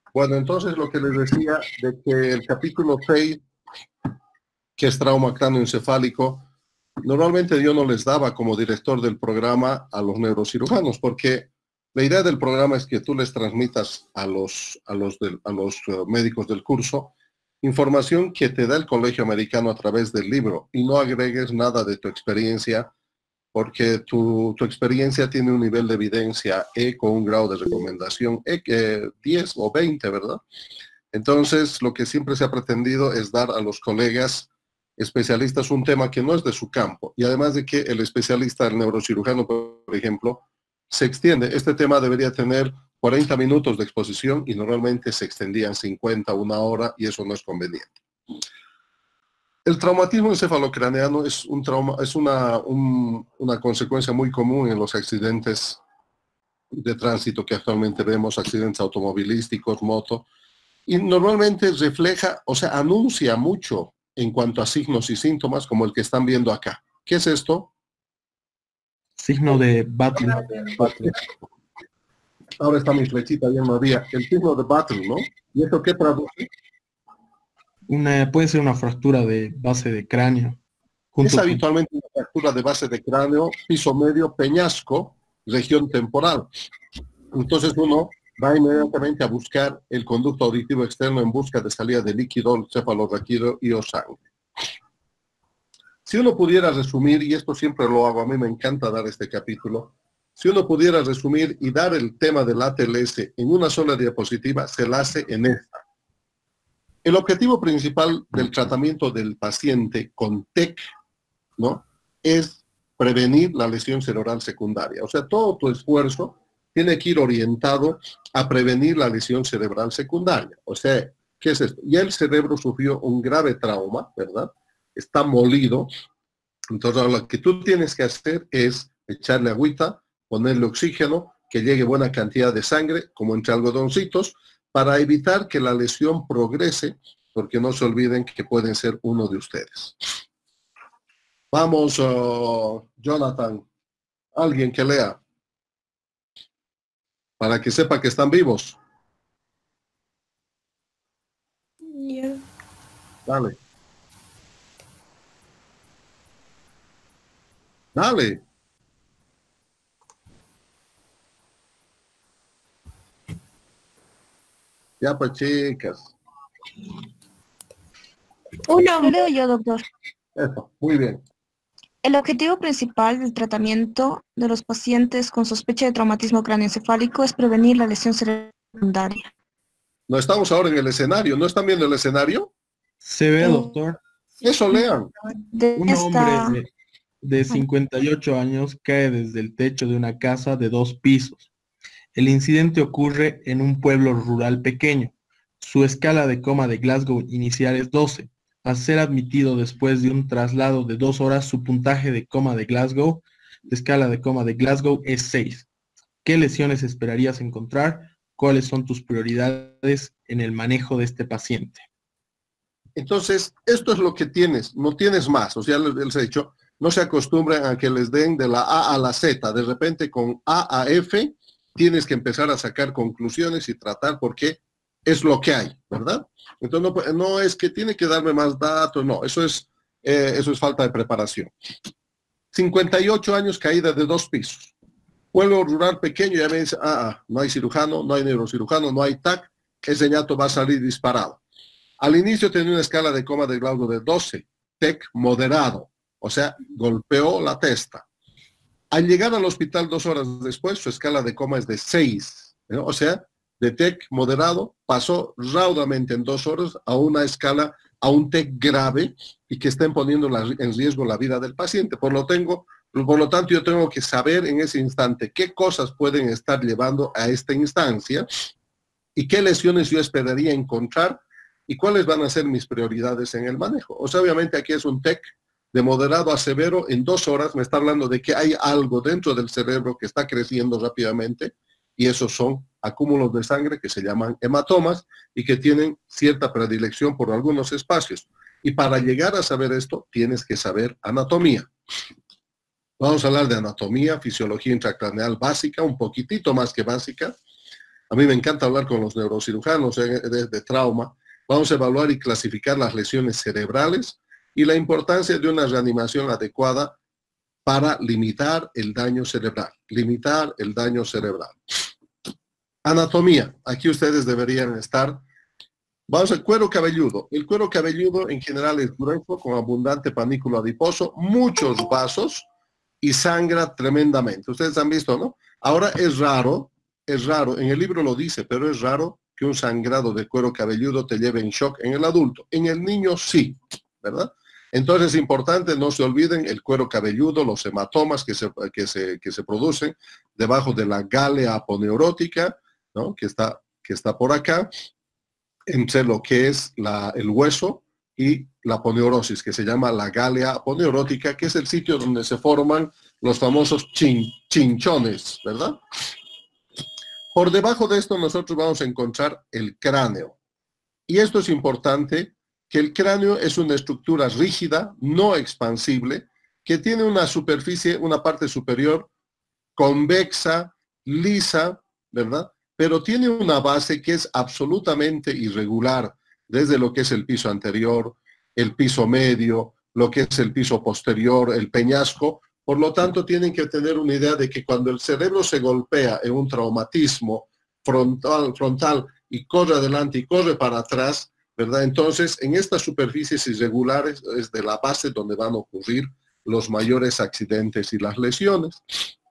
Bueno, entonces lo que les decía de que el capítulo 6, que es trauma cráneoencefálico, normalmente yo no les daba como director del programa a los neurocirujanos, porque la idea del programa es que tú les transmitas a los médicos del curso información que te da el colegio americano a través del libro y no agregues nada de tu experiencia, porque tu experiencia tiene un nivel de evidencia E con un grado de recomendación E que 10 o 20, ¿verdad? Entonces, lo que siempre se ha pretendido es dar a los colegas especialistas un tema que no es de su campo. Y además de que el especialista, el neurocirujano, por ejemplo, se extiende. Este tema debería tener 40 minutos de exposición y normalmente se extendían 50, una hora, y eso no es conveniente. El traumatismo encefalocraneano es un trauma, es una consecuencia muy común en los accidentes de tránsito que actualmente vemos, accidentes automovilísticos, moto, y normalmente refleja, o sea, anuncia mucho en cuanto a signos y síntomas, como el que están viendo acá. ¿Qué es esto? Signo de Battle. Ahora está mi flechita bien movida. El signo de Battle, ¿no? ¿Y eso qué traduce? Puede ser una fractura de base de cráneo. Es Junto con, habitualmente una fractura de base de cráneo, piso medio, peñasco, región temporal. Entonces uno va inmediatamente a buscar el conducto auditivo externo en busca de salida de líquido cefalorraquídeo y o sangre. Si uno pudiera resumir, y esto siempre lo hago, a mí me encanta dar este capítulo, si uno pudiera resumir y dar el tema del ATLS en una sola diapositiva, se la hace en esta. El objetivo principal del tratamiento del paciente con TEC, ¿no?, es prevenir la lesión cerebral secundaria. O sea, todo tu esfuerzo tiene que ir orientado a prevenir la lesión cerebral secundaria. O sea, ¿qué es esto? Ya el cerebro sufrió un grave trauma, ¿verdad? Está molido. Entonces, lo que tú tienes que hacer es echarle agüita, ponerle oxígeno, que llegue buena cantidad de sangre, como entre algodoncitos, para evitar que la lesión progrese, porque no se olviden que pueden ser uno de ustedes. Vamos, Jonathan, alguien que lea, para que sepa que están vivos. Yeah. Dale. Dale. Ya pues, chicas. Lo leo yo, doctor. Eso, muy bien. El objetivo principal del tratamiento de los pacientes con sospecha de traumatismo cráneoencefálico es prevenir la lesión cerebral secundaria. No estamos ahora en el escenario. ¿No están viendo el escenario? se ve, doctor, Eso lean. De un esta... hombre de 58 años cae desde el techo de una casa de 2 pisos. El incidente ocurre en un pueblo rural pequeño. Su escala de coma de Glasgow inicial es 12. Al ser admitido después de un traslado de 2 horas, su puntaje de coma de Glasgow, de escala de coma de Glasgow, es 6. ¿Qué lesiones esperarías encontrar? ¿Cuáles son tus prioridades en el manejo de este paciente? Entonces, esto es lo que tienes, no tienes más. O sea, les he dicho, no se acostumbren a que les den de la A a la Z. De repente, con A a F, tienes que empezar a sacar conclusiones y tratar porque es lo que hay, ¿verdad? Entonces, no es que tiene que darme más datos, no, eso es falta de preparación. 58 años, caída de 2 pisos. Pueblo rural pequeño, ya me dice, no hay cirujano, no hay neurocirujano, no hay TAC, ese ñato va a salir disparado. Al inicio tenía una escala de coma de Glasgow de 12, TEC moderado, o sea, golpeó la testa. Al llegar al hospital 2 horas después, su escala de coma es de 6, ¿no? O sea, de TEC moderado pasó raudamente en 2 horas a una escala, a un TEC grave y que estén poniendo en riesgo la vida del paciente. Por lo tanto, yo tengo que saber en ese instante qué cosas pueden estar llevando a esta instancia y qué lesiones yo esperaría encontrar y cuáles van a ser mis prioridades en el manejo. O sea, obviamente aquí es un TEC de moderado a severo en 2 horas, me está hablando de que hay algo dentro del cerebro que está creciendo rápidamente y esos son acúmulos de sangre que se llaman hematomas y que tienen cierta predilección por algunos espacios. Y para llegar a saber esto, tienes que saber anatomía. Vamos a hablar de anatomía, fisiología intracraneal básica, un poquitito más que básica. A mí me encanta hablar con los neurocirujanos de trauma. Vamos a evaluar y clasificar las lesiones cerebrales y la importancia de una reanimación adecuada para limitar el daño cerebral. Limitar el daño cerebral. Anatomía. Aquí ustedes deberían estar. Vamos al cuero cabelludo. El cuero cabelludo en general es grueso, con abundante panículo adiposo, muchos vasos y sangra tremendamente. Ustedes han visto, ¿no? Ahora es raro, en el libro lo dice, pero es raro que un sangrado de cuero cabelludo te lleve en shock en el adulto. En el niño sí, ¿verdad? Entonces es importante, no se olviden, el cuero cabelludo, los hematomas que se producen debajo de la gálea aponeurótica, ¿no? que está por acá, entre lo que es el hueso y la aponeurosis, que se llama la gálea aponeurótica, que es el sitio donde se forman los famosos chinchones, ¿verdad? Por debajo de esto nosotros vamos a encontrar el cráneo. Y esto es importante, que el cráneo es una estructura rígida, no expansible, que tiene una superficie, una parte superior convexa, lisa, ¿verdad? Pero tiene una base que es absolutamente irregular, desde lo que es el piso anterior, el piso medio, lo que es el piso posterior, el peñasco. Por lo tanto, tienen que tener una idea de que cuando el cerebro se golpea en un traumatismo frontal y corre adelante y corre para atrás, ¿verdad? Entonces, en estas superficies irregulares es de la base donde van a ocurrir los mayores accidentes y las lesiones.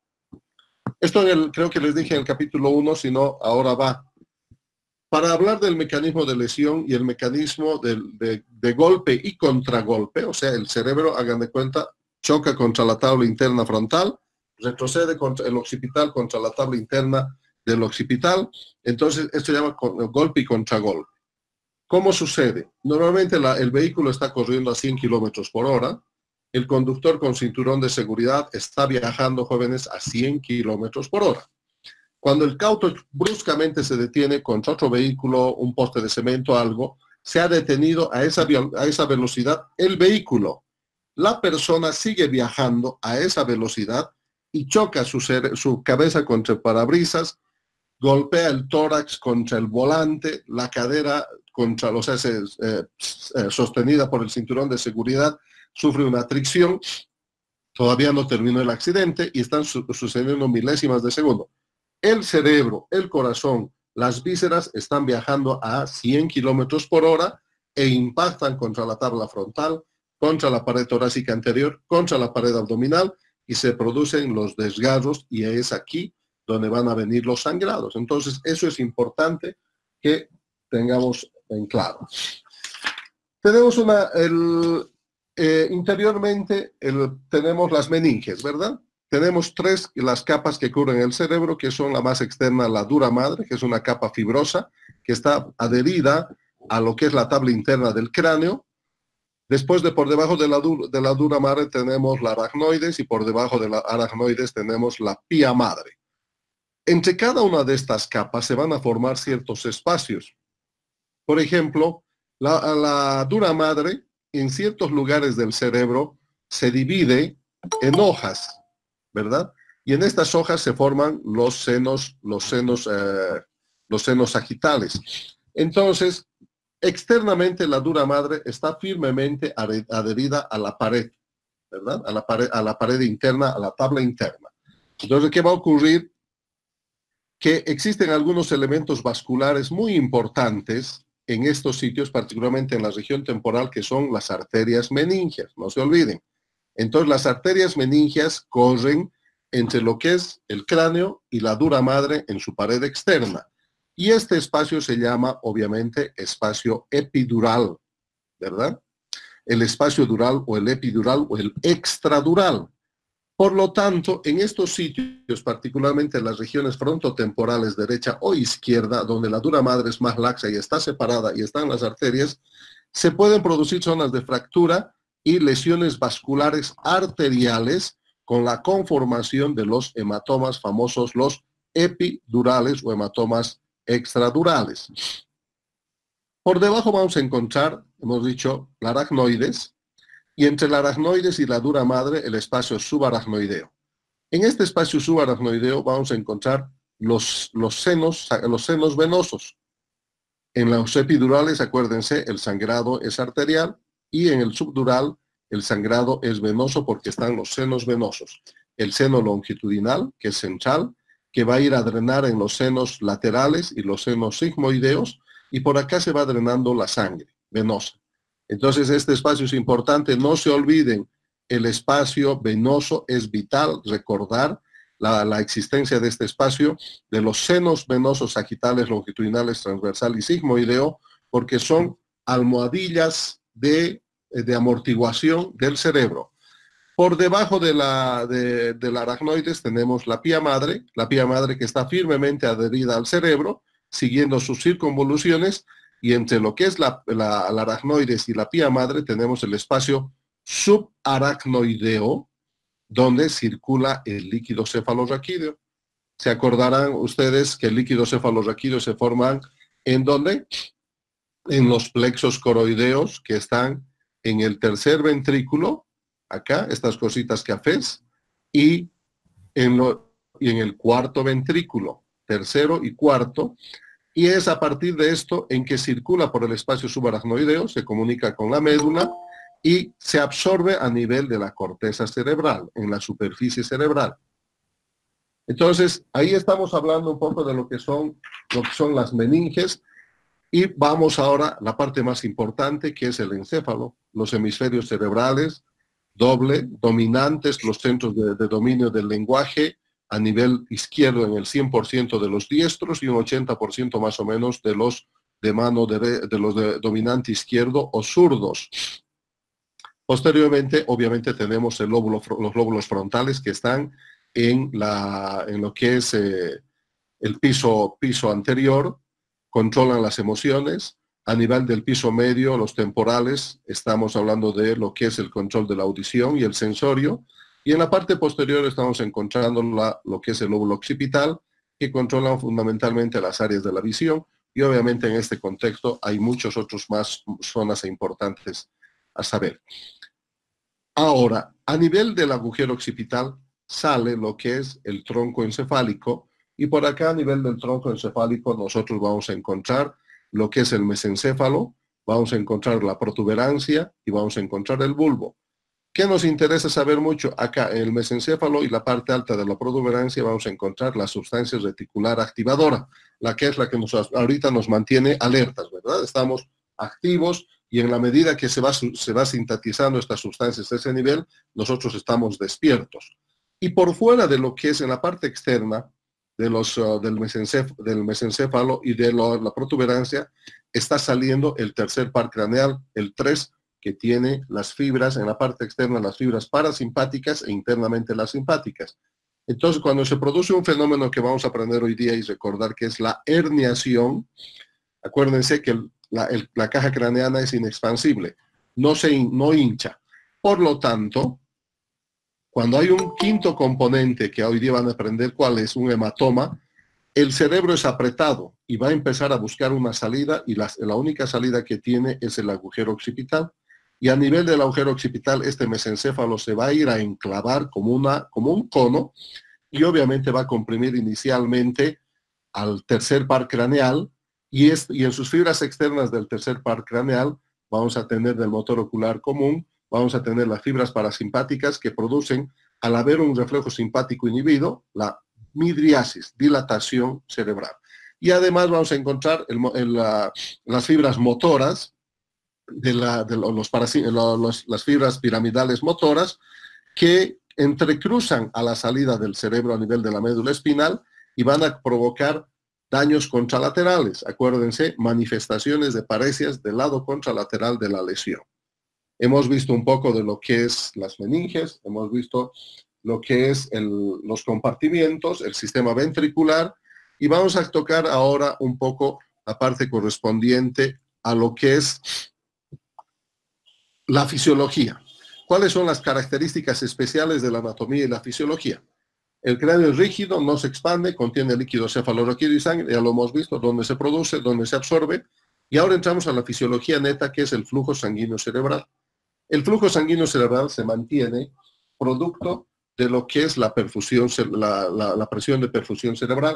Esto creo que les dije en el capítulo 1, si no, ahora va. Para hablar del mecanismo de lesión y el mecanismo de golpe y contragolpe, o sea, el cerebro, hagan de cuenta, choca contra la tabla interna frontal, retrocede contra el occipital contra la tabla interna del occipital, entonces esto se llama golpe y contragolpe. ¿Cómo sucede? Normalmente el vehículo está corriendo a 100 kilómetros por hora, el conductor con cinturón de seguridad está viajando, jóvenes, a 100 kilómetros por hora. Cuando el auto bruscamente se detiene contra otro vehículo, un poste de cemento, algo, se ha detenido a esa velocidad el vehículo. La persona sigue viajando a esa velocidad y choca su cabeza contra el parabrisas, golpea el tórax contra el volante, la cadera contra los sostenida por el cinturón de seguridad, sufre una fricción, todavía no terminó el accidente y están sucediendo milésimas de segundo. El cerebro, el corazón, las vísceras están viajando a 100 kilómetros por hora e impactan contra la tabla frontal, contra la pared torácica anterior, contra la pared abdominal y se producen los desgarros y es aquí donde van a venir los sangrados. Entonces, eso es importante que tengamos en claro. Tenemos interiormente tenemos las meninges, ¿verdad? Tenemos las capas que cubren el cerebro, que son la más externa, la dura madre, que es una capa fibrosa, que está adherida a lo que es la tabla interna del cráneo. Después por debajo de la dura madre tenemos la aracnoides y por debajo de la aracnoides tenemos la pía madre. Entre cada una de estas capas se van a formar ciertos espacios. Por ejemplo, la dura madre en ciertos lugares del cerebro se divide en hojas, ¿verdad? Y en estas hojas se forman los senos sagitales. Entonces, externamente la dura madre está firmemente adherida a la pared, ¿verdad? A la pared interna, a la tabla interna. Entonces, ¿qué va a ocurrir? Que existen algunos elementos vasculares muy importantes en estos sitios, particularmente en la región temporal, que son las arterias meningias, no se olviden. Entonces, las arterias meningias corren entre lo que es el cráneo y la dura madre en su pared externa. Y este espacio se llama, obviamente, espacio epidural, ¿verdad? El espacio dural o el epidural o el extradural. Por lo tanto, en estos sitios, particularmente en las regiones frontotemporales derecha o izquierda, donde la dura madre es más laxa y está separada y están las arterias, se pueden producir zonas de fractura y lesiones vasculares arteriales con la conformación de los hematomas famosos, los epidurales o hematomas extradurales. Por debajo vamos a encontrar, hemos dicho, la aracnoides, y entre la aracnoides y la dura madre, el espacio subaracnoideo. En este espacio subaracnoideo vamos a encontrar los senos venosos. En los epidurales, acuérdense, el sangrado es arterial, y en el subdural el sangrado es venoso porque están los senos venosos. El seno longitudinal, que es central, que va a ir a drenar en los senos laterales y los senos sigmoideos, y por acá se va drenando la sangre venosa. Entonces este espacio es importante, no se olviden, el espacio venoso es vital, recordar la existencia de este espacio, de los senos venosos sagitales, longitudinales, transversal y sigmoideo, porque son almohadillas de amortiguación del cerebro. Por debajo de la aracnoides tenemos la pía madre que está firmemente adherida al cerebro, siguiendo sus circunvoluciones, y entre lo que es la aracnoides y la pía madre tenemos el espacio subaracnoideo, donde circula el líquido cefalorraquídeo. Se acordarán ustedes que el líquido cefalorraquídeo se forma ¿en dónde? En los plexos coroideos que están en el tercer ventrículo, acá, estas cositas cafés, y en el cuarto ventrículo, tercero y cuarto, y es a partir de esto en que circula por el espacio subaracnoideo, se comunica con la médula y se absorbe a nivel de la corteza cerebral, en la superficie cerebral. Entonces, ahí estamos hablando un poco de lo que son las meninges, y vamos ahora a la parte más importante, que es el encéfalo, los hemisferios cerebrales, dominantes, los centros de dominio del lenguaje, a nivel izquierdo en el 100% de los diestros y un 80% más o menos de los de los de dominante izquierdo o zurdos. Posteriormente, obviamente, tenemos los lóbulos frontales que están en lo que es el piso anterior, controlan las emociones. A nivel del piso medio, los temporales, estamos hablando de lo que es el control de la audición y el sensorio. Y en la parte posterior estamos encontrando lo que es el lóbulo occipital, que controlan fundamentalmente las áreas de la visión. Y obviamente en este contexto hay muchos otros más zonas importantes a saber. Ahora, a nivel del agujero occipital sale lo que es el tronco encefálico, y por acá a nivel del tronco encefálico nosotros vamos a encontrar lo que es el mesencéfalo, vamos a encontrar la protuberancia y vamos a encontrar el bulbo. ¿Qué nos interesa saber mucho? Acá en el mesencéfalo y la parte alta de la protuberancia vamos a encontrar la sustancia reticular activadora, la que es la que ahorita nos mantiene alertas, ¿verdad? Estamos activos, y en la medida que se va sintetizando estas sustancias a ese nivel, nosotros estamos despiertos. Y por fuera de lo que es en la parte externa del mesencéfalo y de la protuberancia, está saliendo el tercer par craneal, el 3, que tiene las fibras, en la parte externa, las fibras parasimpáticas e internamente las simpáticas. Entonces, cuando se produce un fenómeno que vamos a aprender hoy día y recordar que es la herniación, acuérdense que la caja craneana es inexpansible, no hincha. Por lo tanto, cuando hay un quinto componente, que hoy día van a aprender cuál es, un hematoma, el cerebro es apretado y va a empezar a buscar una salida, y la única salida que tiene es el agujero occipital. Y a nivel del agujero occipital, este mesencéfalo se va a ir a enclavar como un cono, y obviamente va a comprimir inicialmente al tercer par craneal, y en sus fibras externas del tercer par craneal vamos a tener del motor ocular común, vamos a tener las fibras parasimpáticas que producen, al haber un reflejo simpático inhibido, la midriasis, dilatación cerebral. Y además vamos a encontrar las fibras motoras, las fibras piramidales motoras, que entrecruzan a la salida del cerebro a nivel de la médula espinal y van a provocar daños contralaterales. Acuérdense, manifestaciones de paresias del lado contralateral de la lesión. Hemos visto un poco de lo que es las meninges, hemos visto lo que es los compartimientos, el sistema ventricular, y vamos a tocar ahora un poco la parte correspondiente a lo que es la fisiología. ¿Cuáles son las características especiales de la anatomía y la fisiología? El cráneo es rígido, no se expande, contiene líquido cefalorraquídeo y sangre, ya lo hemos visto, donde se produce, donde se absorbe. Y ahora entramos a la fisiología neta, que es el flujo sanguíneo cerebral. El flujo sanguíneo cerebral se mantiene producto de lo que es la perfusión, la presión de perfusión cerebral.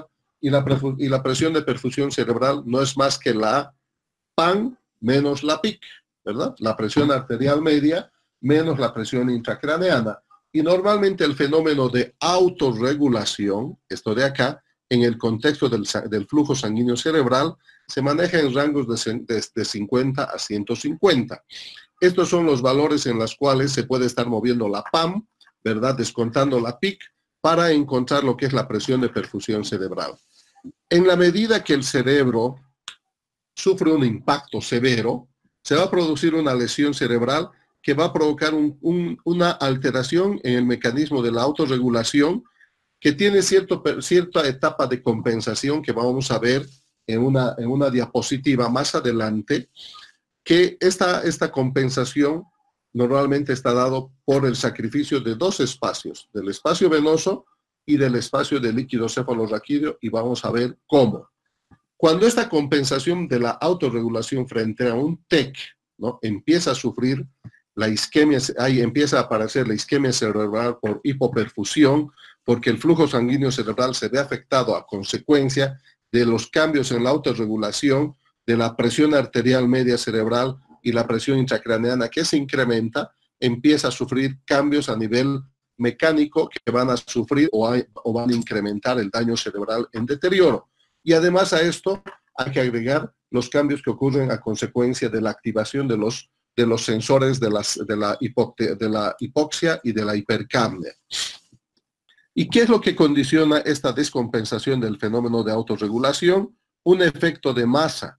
y la presión de perfusión cerebral no es más que la PAN menos la PIC, ¿verdad? La presión arterial media menos la presión intracraneana. Y normalmente el fenómeno de autorregulación, esto de acá, en el contexto del flujo sanguíneo cerebral, se maneja en rangos de 50 a 150. Estos son los valores en los cuales se puede estar moviendo la PAM, ¿verdad? Descontando la PIC para encontrar lo que es la presión de perfusión cerebral. En la medida que el cerebro sufre un impacto severo, se va a producir una lesión cerebral que va a provocar una alteración en el mecanismo de la autorregulación que tiene cierta etapa de compensación que vamos a ver en una diapositiva más adelante, que esta compensación normalmente está dado por el sacrificio de dos espacios, del espacio venoso y del espacio del líquido cefalorraquídeo, y vamos a ver cómo. Cuando esta compensación de la autorregulación frente a un TEC, ¿no?, empieza a sufrir la isquemia, ahí empieza a aparecer la isquemia cerebral por hipoperfusión, porque el flujo sanguíneo cerebral se ve afectado a consecuencia de los cambios en la autorregulación, de la presión arterial media cerebral y la presión intracraneana que se incrementa, empieza a sufrir cambios a nivel mecánico que van a sufrir o van a incrementar el daño cerebral en deterioro. Y además a esto hay que agregar los cambios que ocurren a consecuencia de la activación de los sensores de la hipoxia y de la hipercapnia. ¿Y qué es lo que condiciona esta descompensación del fenómeno de autorregulación? Un efecto de masa,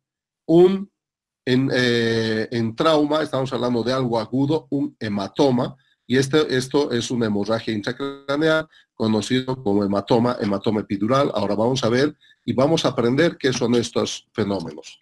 en trauma, estamos hablando de algo agudo, un hematoma, y esto es una hemorragia intracraneal, conocido como hematoma epidural. Ahora vamos a ver y vamos a aprender qué son estos fenómenos.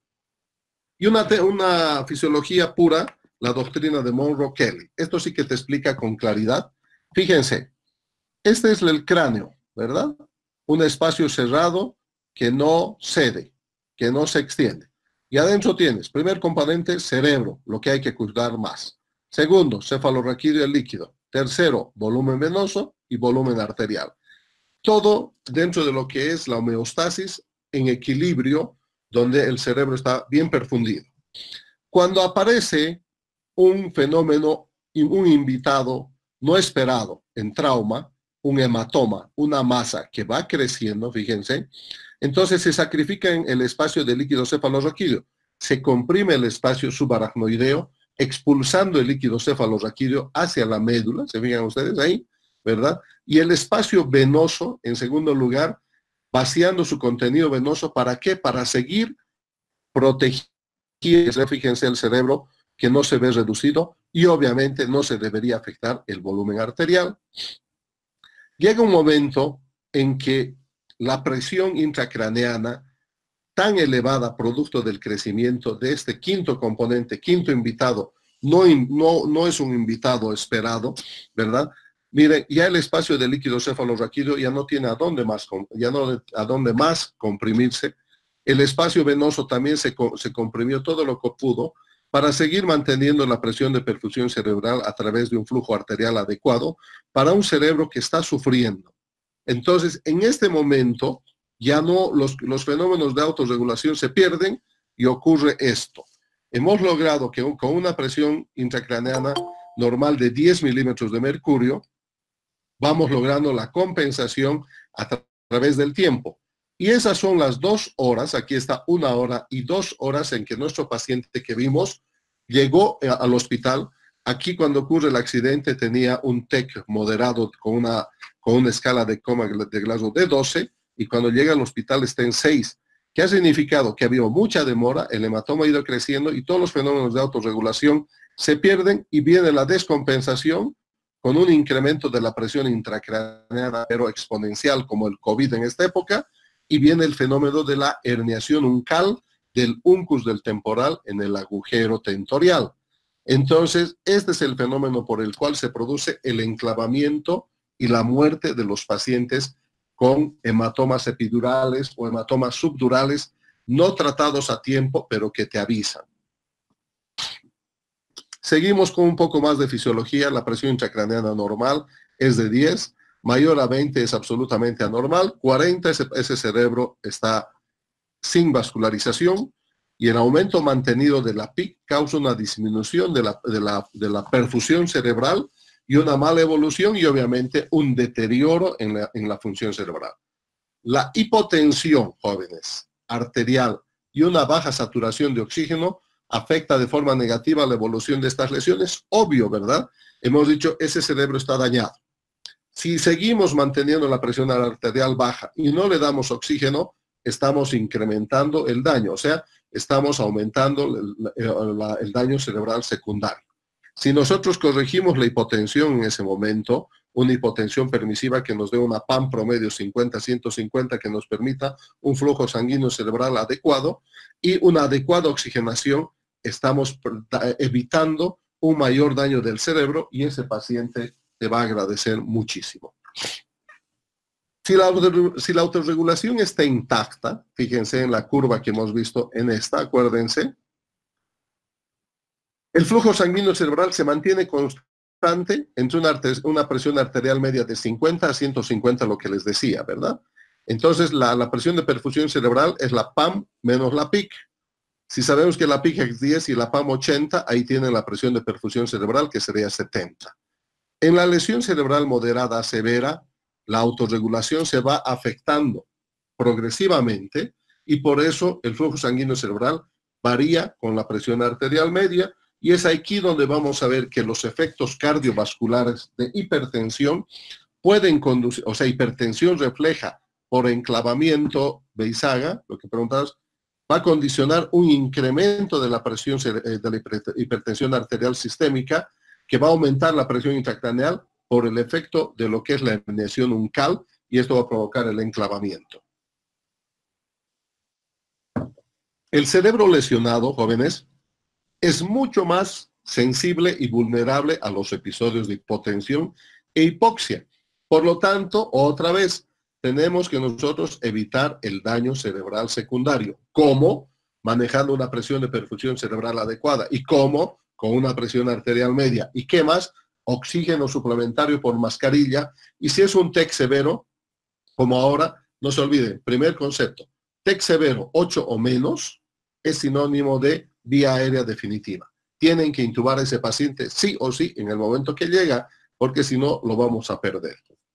Y una fisiología pura, la doctrina de Monro-Kelly. Esto sí que te explica con claridad. Fíjense, este es el cráneo, ¿verdad? Un espacio cerrado que no cede, que no se extiende. Y adentro tienes, primer componente, cerebro, lo que hay que cuidar más. Segundo, cefalorraquídeo líquido. Tercero, volumen venoso y volumen arterial. Todo dentro de lo que es la homeostasis en equilibrio, donde el cerebro está bien perfundido. Cuando aparece un fenómeno, un invitado no esperado en trauma, un hematoma, una masa que va creciendo, fíjense, entonces se sacrifica en el espacio del líquido cefalorraquídeo. Se comprime el espacio subaracnoideo, expulsando el líquido cefalorraquídeo hacia la médula, se fijan ustedes ahí, ¿verdad? Y el espacio venoso, en segundo lugar, vaciando su contenido venoso, ¿para qué? Para seguir protegiendo, fíjense, el cerebro que no se ve reducido y obviamente no se debería afectar el volumen arterial. Llega un momento en que la presión intracraneana, tan elevada producto del crecimiento de este quinto componente, quinto invitado, no es un invitado esperado, ¿verdad? Miren, ya el espacio del líquido cefalorraquídeo ya no tiene a dónde más comprimirse. El espacio venoso también se comprimió todo lo que pudo para seguir manteniendo la presión de perfusión cerebral a través de un flujo arterial adecuado para un cerebro que está sufriendo. Entonces, en este momento, ya no, los fenómenos de autorregulación se pierden y ocurre esto. Hemos logrado que con una presión intracraneana normal de 10 milímetros de mercurio, vamos logrando la compensación a través del tiempo. Y esas son las 2 horas, aquí está 1 hora y 2 horas en que nuestro paciente que vimos llegó al hospital. Aquí cuando ocurre el accidente tenía un TEC moderado con una escala de coma de Glasgow de 12, y cuando llega al hospital está en 6. ¿Qué ha significado? Que ha habido mucha demora, el hematoma ha ido creciendo y todos los fenómenos de autorregulación se pierden y viene la descompensación con un incremento de la presión intracraneana, pero exponencial como el COVID en esta época, y viene el fenómeno de la herniación uncal del uncus del temporal en el agujero tentorial. Entonces, este es el fenómeno por el cual se produce el enclavamiento y la muerte de los pacientes con hematomas epidurales o hematomas subdurales no tratados a tiempo, pero que te avisan. Seguimos con un poco más de fisiología. La presión intracraneana normal es de 10. mayor a 20 es absolutamente anormal, 40 ese cerebro está sin vascularización, y el aumento mantenido de la PIC causa una disminución de la perfusión cerebral y una mala evolución y obviamente un deterioro en la función cerebral. La hipotensión, jóvenes, arterial y una baja saturación de oxígeno afecta de forma negativa la evolución de estas lesiones. Obvio, ¿verdad? Hemos dicho, ese cerebro está dañado. Si seguimos manteniendo la presión arterial baja y no le damos oxígeno, estamos incrementando el daño, o sea, estamos aumentando el daño cerebral secundario. Si nosotros corregimos la hipotensión en ese momento, una hipotensión permisiva que nos dé una PAM promedio 50-150 que nos permita un flujo sanguíneo cerebral adecuado y una adecuada oxigenación, estamos evitando un mayor daño del cerebro y ese paciente te va a agradecer muchísimo. Si la autorregulación está intacta, fíjense en la curva que hemos visto en esta, acuérdense, el flujo sanguíneo cerebral se mantiene constante entre una presión arterial media de 50 a 150, lo que les decía, ¿verdad? Entonces, la presión de perfusión cerebral es la PAM menos la PIC. Si sabemos que la PIC es 10 y la PAM 80, ahí tienen la presión de perfusión cerebral, que sería 70. En la lesión cerebral moderada severa, la autorregulación se va afectando progresivamente y por eso el flujo sanguíneo cerebral varía con la presión arterial media y es aquí donde vamos a ver que los efectos cardiovasculares de hipertensión pueden conducir, o sea, hipertensión refleja por enclavamiento Beisaga, lo que preguntabas, va a condicionar un incremento de la presión de la hipertensión arterial sistémica que va a aumentar la presión intracraneal por el efecto de lo que es la herniación uncal, y esto va a provocar el enclavamiento. El cerebro lesionado, jóvenes, es mucho más sensible y vulnerable a los episodios de hipotensión e hipoxia. Por lo tanto, otra vez, tenemos que nosotros evitar el daño cerebral secundario. ¿Cómo? Manejando una presión de perfusión cerebral adecuada. ¿Y cómo? Con una presión arterial media. ¿Y qué más? Oxígeno suplementario por mascarilla, y si es un TEC severo, como ahora, no se olviden, primer concepto, TEC severo 8 o menos es sinónimo de vía aérea definitiva. Tienen que intubar a ese paciente sí o sí en el momento que llega, porque si no, lo vamos a perder.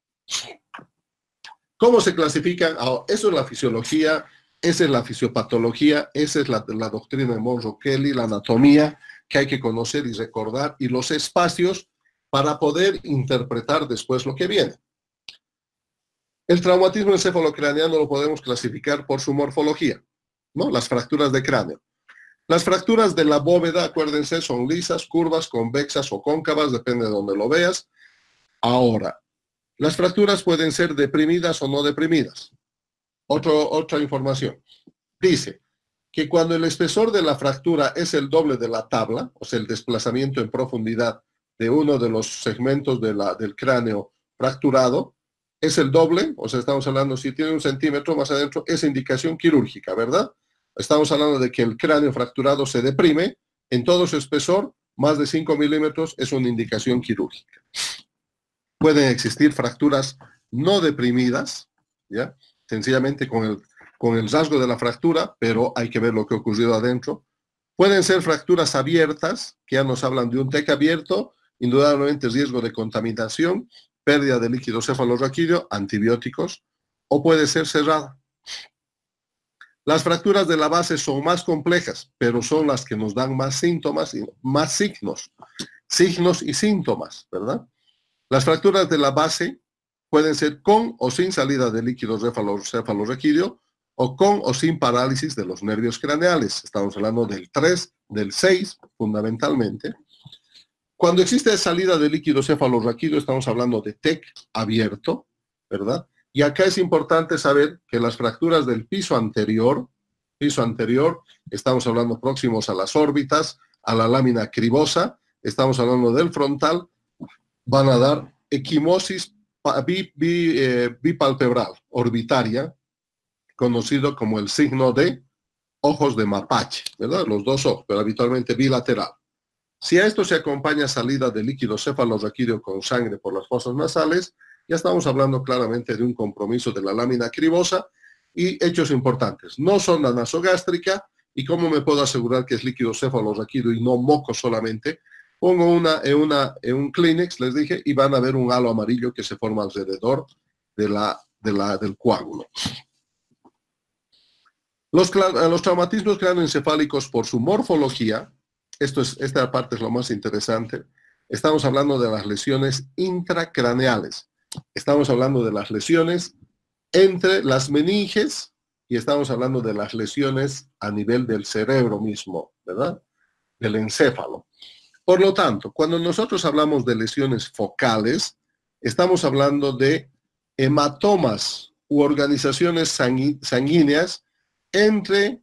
¿Cómo se clasifican? Eso es la fisiología, esa es la fisiopatología, esa es la doctrina de Monroe-Kelly, la anatomía que hay que conocer y recordar, y los espacios para poder interpretar después lo que viene. El traumatismo encefalocraneano lo podemos clasificar por su morfología, ¿no? Las fracturas de cráneo. Las fracturas de la bóveda, acuérdense, son lisas, curvas, convexas o cóncavas, depende de donde lo veas. Ahora, las fracturas pueden ser deprimidas o no deprimidas. Otra información. Dice que cuando el espesor de la fractura es el doble de la tabla, o sea, el desplazamiento en profundidad de uno de los segmentos del cráneo fracturado, es el doble, o sea, estamos hablando, si tiene 1 centímetro más adentro, es indicación quirúrgica, ¿verdad? Estamos hablando de que el cráneo fracturado se deprime, en todo su espesor, más de 5 milímetros, es una indicación quirúrgica. Pueden existir fracturas no deprimidas, ¿ya? Sencillamente con el rasgo de la fractura, pero hay que ver lo que ha ocurrido adentro. Pueden ser fracturas abiertas, que ya nos hablan de un TEC abierto, indudablemente riesgo de contaminación, pérdida de líquido cefalorraquídeo, antibióticos, o puede ser cerrada. Las fracturas de la base son más complejas, pero son las que nos dan más síntomas y más signos y síntomas, ¿verdad? Las fracturas de la base pueden ser con o sin salida de líquido cefalorraquídeo, o con o sin parálisis de los nervios craneales. Estamos hablando del 3, del 6, fundamentalmente. Cuando existe salida de líquido cefalorraquídeo, estamos hablando de TEC abierto, ¿verdad? Y acá es importante saber que las fracturas del piso anterior, estamos hablando próximos a las órbitas, a la lámina cribosa, estamos hablando del frontal, van a dar equimosis bipalpebral, orbitaria, conocido como el signo de ojos de mapache, ¿verdad? Los dos ojos, pero habitualmente bilateral. Si a esto se acompaña salida de líquido cefalorraquídeo con sangre por las fosas nasales, ya estamos hablando claramente de un compromiso de la lámina cribosa. Y hechos importantes, no sonda nasogástrica. ¿Y cómo me puedo asegurar que es líquido cefalorraquídeo y no moco solamente? Pongo en un Kleenex, les dije, y van a ver un halo amarillo que se forma alrededor del coágulo. Los traumatismos cráneoencefálicos, por su morfología, esta parte es lo más interesante, estamos hablando de las lesiones intracraneales. Estamos hablando de las lesiones entre las meninges y estamos hablando de las lesiones a nivel del cerebro mismo, ¿verdad? Del encéfalo. Por lo tanto, cuando nosotros hablamos de lesiones focales, estamos hablando de hematomas u organizaciones sanguíneas entre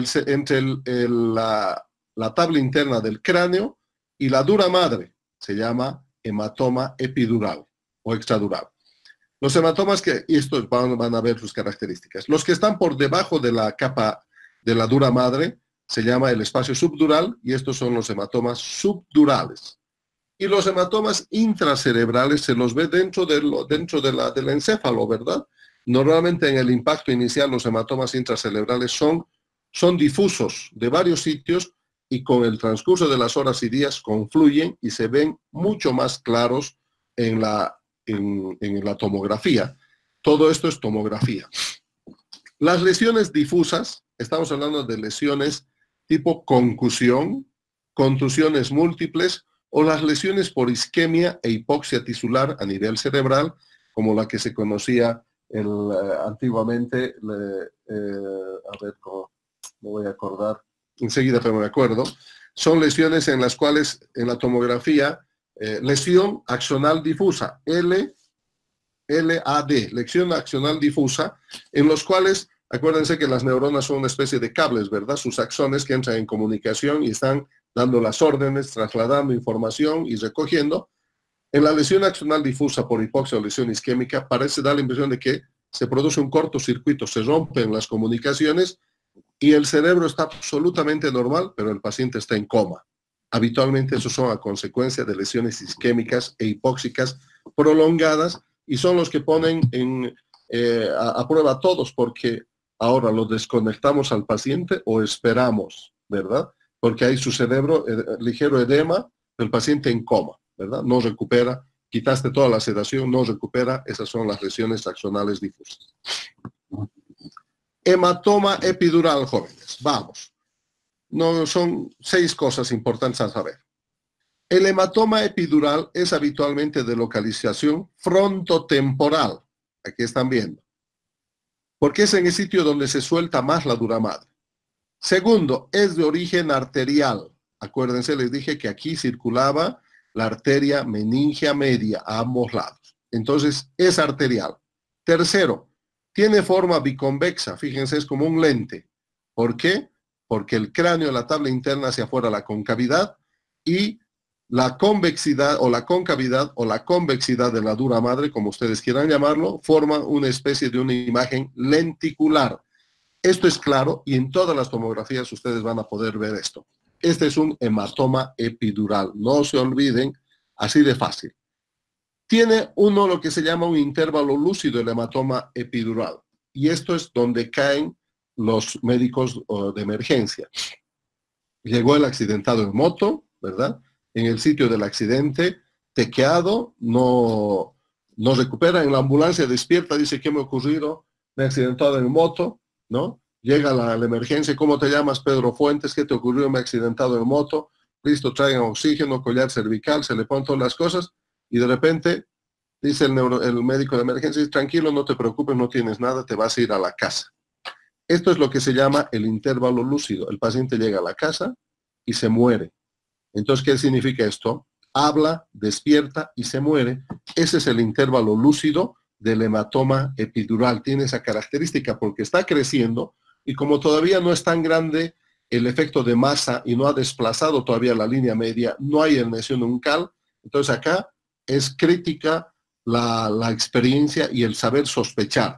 la tabla interna del cráneo y la dura madre. Se llama hematoma epidural o extradural. Los hematomas y estos van a ver sus características. Los que están por debajo de la capa de la dura madre se llama el espacio subdural y estos son los hematomas subdurales. Y los hematomas intracerebrales se los ve dentro del encéfalo, ¿verdad? Normalmente en el impacto inicial los hematomas intracerebrales son difusos de varios sitios y con el transcurso de las horas y días confluyen y se ven mucho más claros en la tomografía. Todo esto es tomografía. Las lesiones difusas, estamos hablando de lesiones tipo concusión, contusiones múltiples o las lesiones por isquemia e hipoxia tisular a nivel cerebral, como la que se conocía antiguamente, a ver, me voy a acordar, enseguida pero me acuerdo, son lesiones en las cuales en la tomografía lesión axonal difusa, LAD, lesión axonal difusa, en los cuales, acuérdense que las neuronas son una especie de cables, ¿verdad? Sus axones que entran en comunicación y están dando las órdenes, trasladando información y recogiendo. En la lesión axonal difusa por hipoxia o lesión isquémica parece dar la impresión de que se produce un cortocircuito, se rompen las comunicaciones y el cerebro está absolutamente normal, pero el paciente está en coma. Habitualmente eso son a consecuencia de lesiones isquémicas e hipóxicas prolongadas y son los que ponen a prueba a todos porque ahora lo desconectamos al paciente o esperamos, ¿verdad? Porque hay su cerebro, ligero edema, el paciente en coma, ¿verdad? No recupera, quitaste toda la sedación, no recupera, esas son las lesiones axonales difusas. Hematoma epidural, jóvenes, vamos. No, son 6 cosas importantes a saber. El hematoma epidural es habitualmente de localización frontotemporal. Aquí están viendo. Porque es en el sitio donde se suelta más la dura madre. Segundo, es de origen arterial. Acuérdense, les dije que aquí circulaba la arteria meningea media a ambos lados. Entonces, es arterial. Tercero, tiene forma biconvexa. Fíjense, es como un lente. ¿Por qué? Porque el cráneo, la tabla interna hacia afuera, la concavidad, y la convexidad o la concavidad o la convexidad de la dura madre, como ustedes quieran llamarlo, forma una especie de una imagen lenticular. Esto es claro y en todas las tomografías ustedes van a poder ver esto. Este es un hematoma epidural. No se olviden, así de fácil. Tiene lo que se llama un intervalo lúcido, el hematoma epidural. Y esto es donde caen los médicos de emergencia. Llegó el accidentado en moto, ¿verdad? En el sitio del accidente, tequeado, no recupera, en la ambulancia despierta, dice, ¿qué me ha ocurrido? Me he accidentado en moto, ¿no? Llega la emergencia, ¿cómo te llamas? Pedro Fuentes, ¿qué te ocurrió? Me he accidentado en moto, listo, traigan oxígeno, collar cervical, se le ponen todas las cosas, y de repente dice el médico de emergencia, tranquilo, no te preocupes, no tienes nada, te vas a ir a la casa. Esto es lo que se llama el intervalo lúcido. El paciente llega a la casa y se muere. Entonces, ¿qué significa esto? Habla, despierta y se muere. Ese es el intervalo lúcido del hematoma epidural. Tiene esa característica porque está creciendo y como todavía no es tan grande el efecto de masa y no ha desplazado todavía la línea media, no hay herniación nuncal. Entonces acá es crítica la experiencia y el saber sospechar.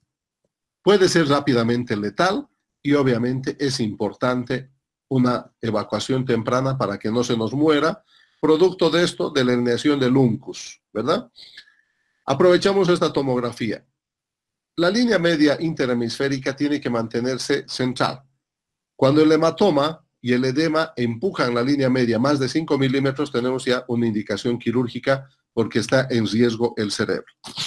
Puede ser rápidamente letal y obviamente es importante una evacuación temprana para que no se nos muera, producto de esto, de la herniación del uncus, ¿verdad? Aprovechamos esta tomografía. La línea media interhemisférica tiene que mantenerse central. Cuando el hematoma y el edema empujan la línea media más de 5 milímetros, tenemos ya una indicación quirúrgica porque está en riesgo el cerebro.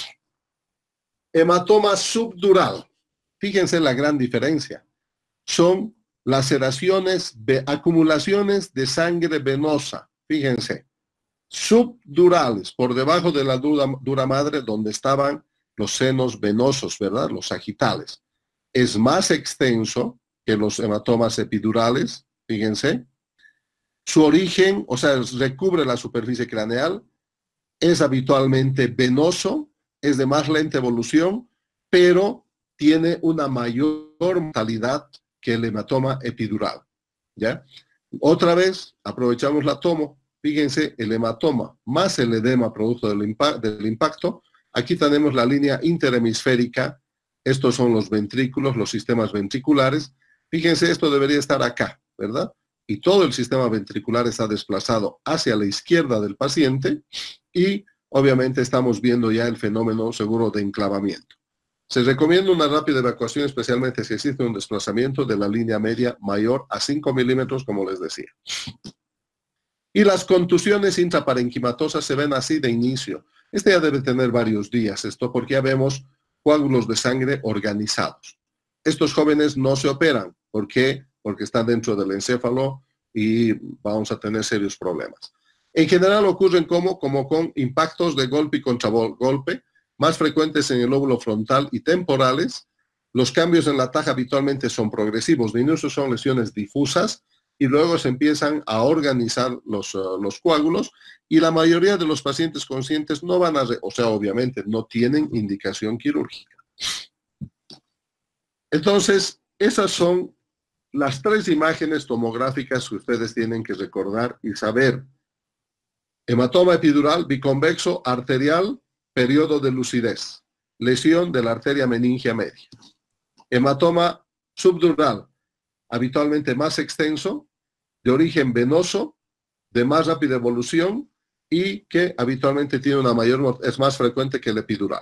Hematoma subdural. Fíjense la gran diferencia. Son laceraciones, acumulaciones de sangre venosa. Fíjense. Subdurales, por debajo de la dura madre, donde estaban los senos venosos, ¿verdad? Los sagitales. Es más extenso que los hematomas epidurales, fíjense. Su origen, o sea, recubre la superficie craneal, es habitualmente venoso, es de más lenta evolución, pero tiene una mayor mortalidad que el hematoma epidural, ¿ya? Otra vez, aprovechamos la tomo. Fíjense, el hematoma más el edema producto del impacto. Aquí tenemos la línea interhemisférica. Estos son los ventrículos, los sistemas ventriculares. Fíjense, esto debería estar acá, ¿verdad? Y todo el sistema ventricular está desplazado hacia la izquierda del paciente y obviamente estamos viendo ya el fenómeno seguro de enclavamiento. Se recomienda una rápida evacuación, especialmente si existe un desplazamiento de la línea media mayor a 5 milímetros, como les decía. Y las contusiones intraparenquimatosas se ven así de inicio. Este ya debe tener varios días, esto porque ya vemos coágulos de sangre organizados. Estos jóvenes no se operan. ¿Por qué? Porque están dentro del encéfalo y vamos a tener serios problemas. En general ocurren como con impactos de golpe y contragolpe, más frecuentes en el lóbulo frontal y temporales. Los cambios en la taja habitualmente son progresivos. De inicio son lesiones difusas y luego se empiezan a organizar los coágulos y la mayoría de los pacientes conscientes no van a, o sea, obviamente no tienen indicación quirúrgica. Entonces, esas son las 3 imágenes tomográficas que ustedes tienen que recordar y saber. Hematoma epidural, biconvexo, arterial, periodo de lucidez. Lesión de la arteria meningia media. Hematoma subdural, habitualmente más extenso, de origen venoso, de más rápida evolución y que habitualmente tiene una mayor, es más frecuente que el epidural.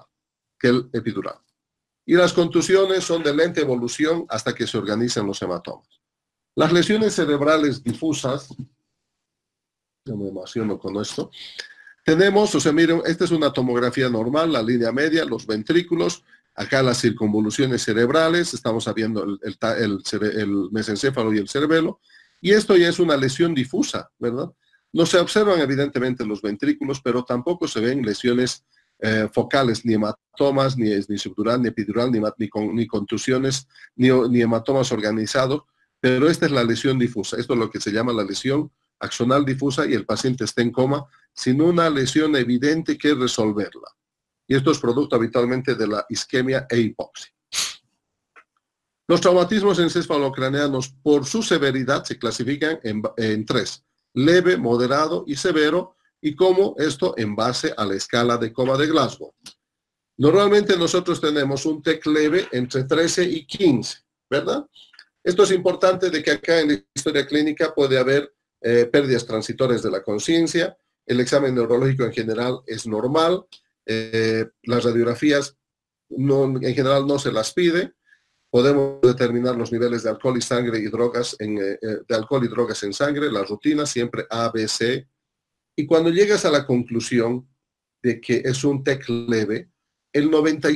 Y las contusiones son de lenta evolución hasta que se organizan los hematomas. Las lesiones cerebrales difusas, yo me emociono con esto, tenemos, o sea, miren, esta es una tomografía normal, la línea media, los ventrículos, acá las circunvoluciones cerebrales, estamos viendo el mesencéfalo y el cerebelo, y esto ya es una lesión difusa, ¿verdad? No se observan evidentemente los ventrículos, pero tampoco se ven lesiones focales, ni hematomas, ni subdural, ni epidural, ni contusiones, ni hematomas organizados, pero esta es la lesión difusa. Esto es lo que se llama la lesión axonal difusa y el paciente está en coma sin una lesión evidente que resolverla. Y esto es producto habitualmente de la isquemia e hipoxia. Los traumatismos encefalocraneanos por su severidad se clasifican en 3, leve, moderado y severo, y como esto en base a la escala de coma de Glasgow. Normalmente nosotros tenemos un TEC leve entre 13 y 15, ¿verdad? Esto es importante de que acá en la historia clínica puede haber pérdidas transitorias de la conciencia, el examen neurológico en general es normal, las radiografías en general no se las pide, podemos determinar los niveles de alcohol y sangre y drogas de alcohol y drogas en sangre, la rutina siempre A, B, C, y cuando llegas a la conclusión de que es un TEC leve, el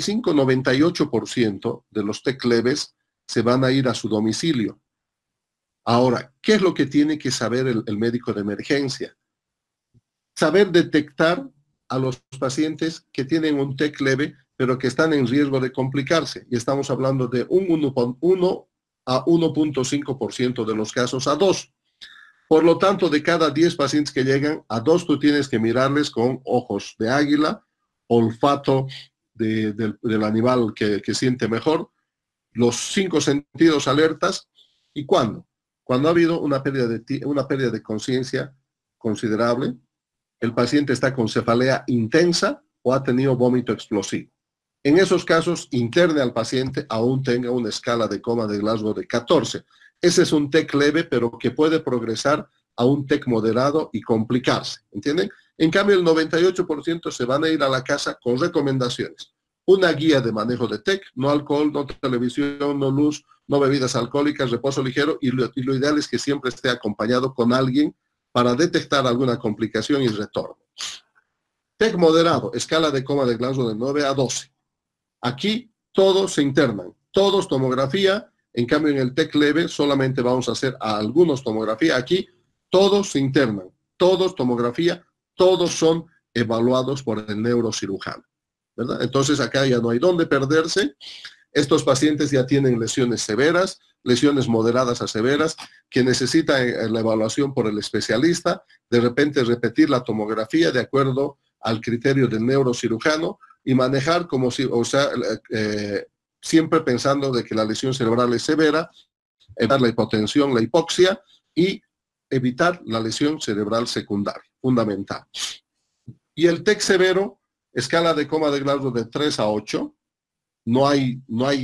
95-98% de los TEC leves se van a ir a su domicilio. Ahora, ¿qué es lo que tiene que saber el médico de emergencia? Saber detectar a los pacientes que tienen un TEC leve, pero que están en riesgo de complicarse. Y estamos hablando de un 1 a 1.5% de los casos a 2. Por lo tanto, de cada 10 pacientes que llegan, a 2 tú tienes que mirarles con ojos de águila, olfato del animal que siente mejor, los 5 sentidos alertas. ¿Y cuándo? Cuando ha habido una pérdida de conciencia considerable, el paciente está con cefalea intensa o ha tenido vómito explosivo. En esos casos, interne al paciente aún tenga una escala de coma de Glasgow de 14. Ese es un TEC leve, pero que puede progresar a un TEC moderado y complicarse, ¿entienden? En cambio, el 98% se van a ir a la casa con recomendaciones. Una guía de manejo de TEC, no alcohol, no televisión, no luz, no bebidas alcohólicas, reposo ligero, y lo ideal es que siempre esté acompañado con alguien para detectar alguna complicación y retorno. TEC moderado, escala de coma de Glasgow de 9 a 12. Aquí todos se internan, todos tomografía. En cambio, en el TEC leve solamente vamos a hacer a algunos tomografía. Aquí todos se internan, todos tomografía, todos son evaluados por el neurocirujano, ¿verdad? Entonces acá ya no hay dónde perderse. Estos pacientes ya tienen lesiones severas, lesiones moderadas a severas, que necesitan la evaluación por el especialista, de repente repetir la tomografía de acuerdo al criterio del neurocirujano y manejar como si, o sea, siempre pensando de que la lesión cerebral es severa, evitar la hipotensión, la hipoxia y evitar la lesión cerebral secundaria, fundamental. Y el TEC severo, escala de coma de Glasgow de 3 a 8, no hay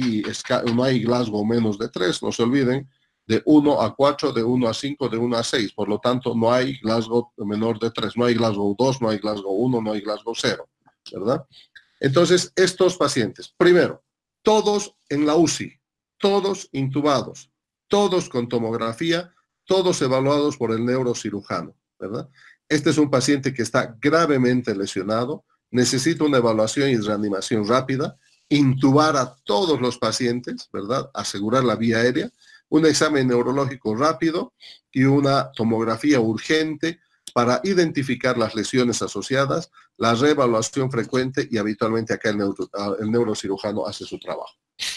Glasgow menos de 3, no se olviden, de 1 a 4, de 1 a 5, de 1 a 6, por lo tanto no hay Glasgow menor de 3, no hay Glasgow 2, no hay Glasgow 1, no hay Glasgow 0, ¿verdad? Entonces, estos pacientes, primero, todos en la UCI, todos intubados, todos con tomografía, todos evaluados por el neurocirujano, ¿verdad? Este es un paciente que está gravemente lesionado, necesita una evaluación y reanimación rápida, intubar a todos los pacientes, ¿verdad? Asegurar la vía aérea, un examen neurológico rápido y una tomografía urgente para identificar las lesiones asociadas, la reevaluación frecuente y habitualmente acá el neurocirujano hace su trabajo.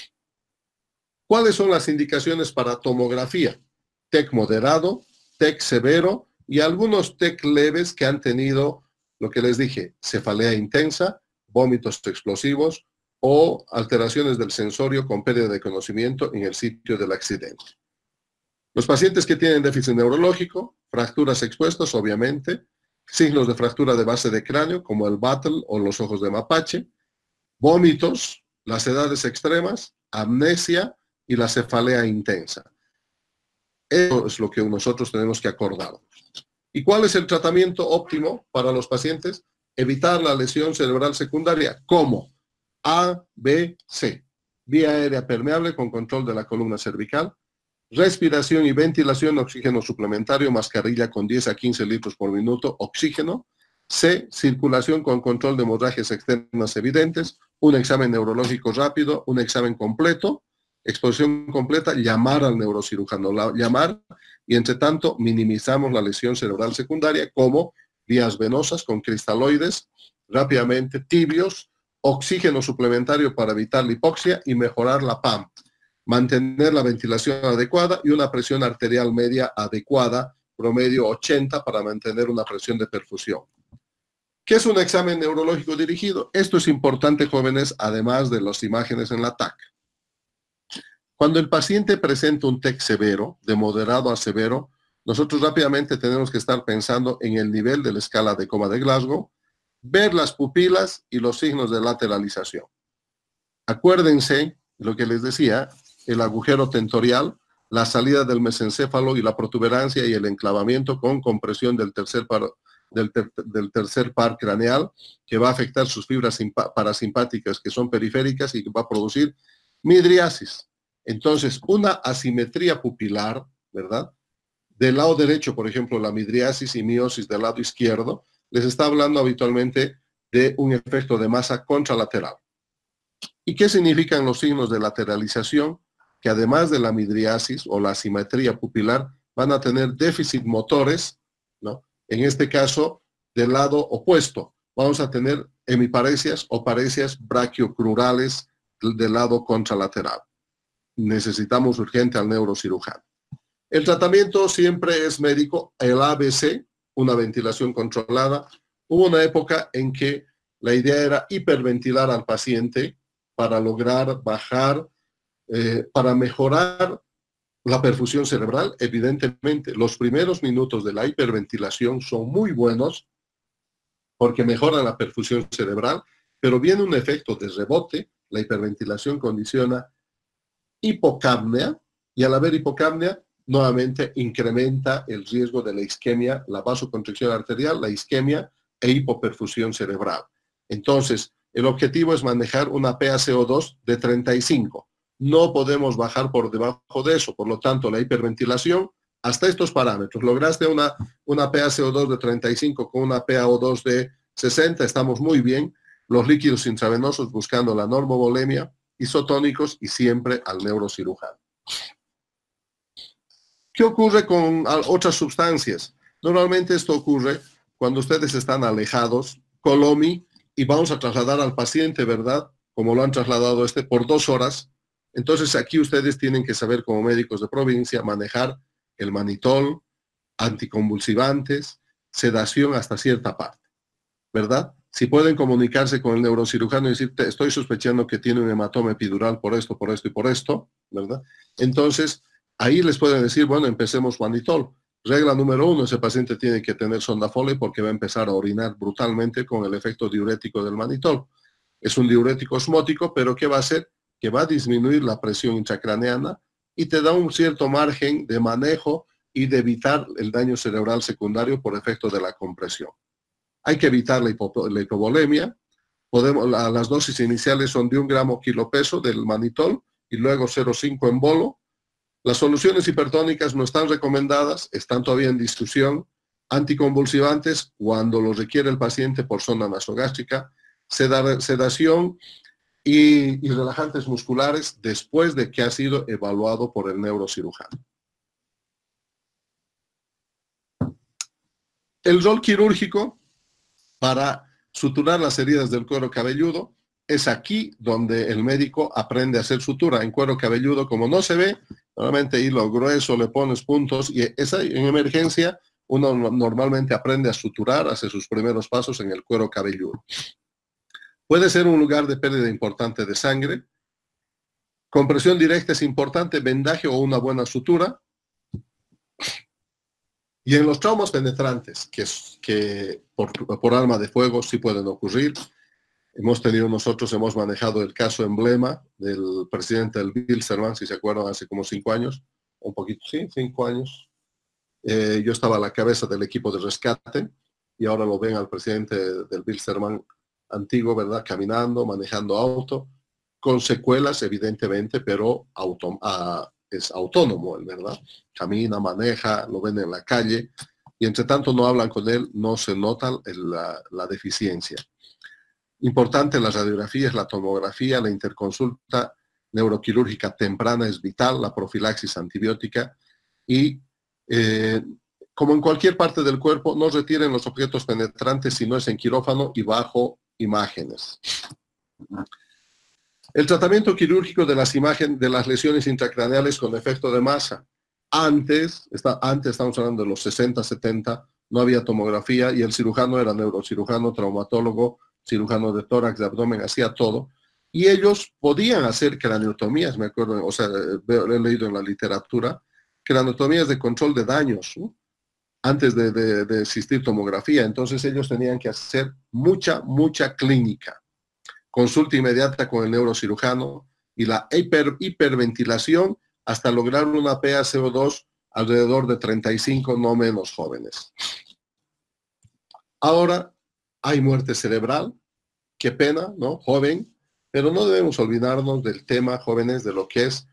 ¿Cuáles son las indicaciones para tomografía? TEC moderado, TEC severo y algunos TEC leves que han tenido, lo que les dije, cefalea intensa, vómitos explosivos o alteraciones del sensorio con pérdida de conocimiento en el sitio del accidente. Los pacientes que tienen déficit neurológico, fracturas expuestas, obviamente, signos de fractura de base de cráneo, como el Battle o los ojos de mapache, vómitos, las edades extremas, amnesia y la cefalea intensa. Eso es lo que nosotros tenemos que acordar. ¿Y cuál es el tratamiento óptimo para los pacientes? Evitar la lesión cerebral secundaria. ¿Cómo? A, B, C. Vía aérea permeable con control de la columna cervical. Respiración y ventilación, oxígeno suplementario, mascarilla con 10 a 15 litros por minuto, oxígeno. C, circulación con control de hemorragias externas evidentes, un examen neurológico rápido, un examen completo, exposición completa, llamar al neurocirujano, llamar, y entre tanto minimizamos la lesión cerebral secundaria como vías venosas con cristaloides, rápidamente tibios, oxígeno suplementario para evitar la hipoxia y mejorar la PAM. Mantener la ventilación adecuada y una presión arterial media adecuada, promedio 80 para mantener una presión de perfusión. ¿Qué es un examen neurológico dirigido? Esto es importante, jóvenes, además de las imágenes en la TAC. Cuando el paciente presenta un TEC severo, de moderado a severo, nosotros rápidamente tenemos que estar pensando en el nivel de la escala de coma de Glasgow, ver las pupilas y los signos de lateralización. Acuérdense lo que les decía, el agujero tentorial, la salida del mesencéfalo y la protuberancia y el enclavamiento con compresión del tercer par craneal, que va a afectar sus fibras parasimpáticas que son periféricas y que va a producir midriasis. Entonces, una asimetría pupilar, ¿verdad? Del lado derecho, por ejemplo, la midriasis y miosis del lado izquierdo, les está hablando habitualmente de un efecto de masa contralateral. ¿Y qué significan los signos de lateralización? Que además de la midriasis o la asimetría pupilar, van a tener déficit motores, ¿no? En este caso, del lado opuesto, vamos a tener hemiparesias o paresias brachiocrurales del lado contralateral. Necesitamos urgente al neurocirujano. El tratamiento siempre es médico, el ABC, una ventilación controlada. Hubo una época en que la idea era hiperventilar al paciente para lograr bajar, para mejorar la perfusión cerebral. Evidentemente, los primeros minutos de la hiperventilación son muy buenos porque mejoran la perfusión cerebral, pero viene un efecto de rebote. La hiperventilación condiciona hipocapnia y al haber hipocapnia, nuevamente incrementa el riesgo de la isquemia, la vasoconstricción arterial, la isquemia e hipoperfusión cerebral. Entonces, el objetivo es manejar una PaCO2 de 35. No podemos bajar por debajo de eso, por lo tanto, la hiperventilación, hasta estos parámetros. Lograste una PaCO2 de 35 con una PaO2 de 60, estamos muy bien. Los líquidos intravenosos buscando la normovolemia, isotónicos y siempre al neurocirujano. ¿Qué ocurre con otras sustancias? Normalmente esto ocurre cuando ustedes están alejados, colomi, y vamos a trasladar al paciente, ¿verdad? Como lo han trasladado por 2 horas. Entonces aquí ustedes tienen que saber como médicos de provincia manejar el manitol, anticonvulsivantes, sedación hasta cierta parte, ¿verdad? Si pueden comunicarse con el neurocirujano y decirte, estoy sospechando que tiene un hematoma epidural por esto y por esto, ¿verdad? Entonces, ahí les pueden decir, bueno, empecemos manitol. Regla número 1, ese paciente tiene que tener sonda Foley porque va a empezar a orinar brutalmente con el efecto diurético del manitol. Es un diurético osmótico, pero ¿qué va a hacer? Que va a disminuir la presión intracraneana y te da un cierto margen de manejo y de evitar el daño cerebral secundario por efecto de la compresión. Hay que evitar la hipovolemia. Las dosis iniciales son de 1 gramo kilopeso del manitol y luego 0,5 en bolo. Las soluciones hipertónicas no están recomendadas, están todavía en discusión. Anticonvulsivantes cuando lo requiere el paciente por zona nasogástrica. Sedación y relajantes musculares después de que ha sido evaluado por el neurocirujano. El rol quirúrgico para suturar las heridas del cuero cabelludo es aquí donde el médico aprende a hacer sutura. En cuero cabelludo, como no se ve, normalmente hilo grueso, le pones puntos y en emergencia uno normalmente aprende a suturar, hace sus primeros pasos en el cuero cabelludo. Puede ser un lugar de pérdida importante de sangre. Compresión directa es importante, vendaje o una buena sutura. Y en los traumas penetrantes, que por arma de fuego sí pueden ocurrir, hemos manejado el caso emblema del presidente del Bilzerman, si se acuerdan, hace como 5 años, un poquito, sí, 5 años. Yo estaba a la cabeza del equipo de rescate y ahora lo ven al presidente del Bilzerman antiguo, ¿verdad? Caminando, manejando auto, con secuelas evidentemente, pero es autónomo, ¿verdad? Camina, maneja, lo ven en la calle y entre tanto no hablan con él, no se nota la deficiencia. Importante, las radiografías, la tomografía, la interconsulta neuroquirúrgica temprana es vital, la profilaxis antibiótica y como en cualquier parte del cuerpo, no retiren los objetos penetrantes si no es en quirófano y bajo imágenes. El tratamiento quirúrgico de las lesiones intracraneales con efecto de masa. Antes estamos hablando de los 60, 70, no había tomografía y el cirujano era neurocirujano, traumatólogo, cirujano de tórax, de abdomen, hacía todo. Y ellos podían hacer craneotomías, me acuerdo, o sea, he leído en la literatura, craneotomías de control de daños, ¿no? Antes de existir tomografía. Entonces ellos tenían que hacer mucha clínica. Consulta inmediata con el neurocirujano y la hiperventilación hasta lograr una PaCO2 alrededor de 35, no menos jóvenes. Ahora hay muerte cerebral, qué pena, ¿no? Joven, pero no debemos olvidarnos del tema, jóvenes, de lo que es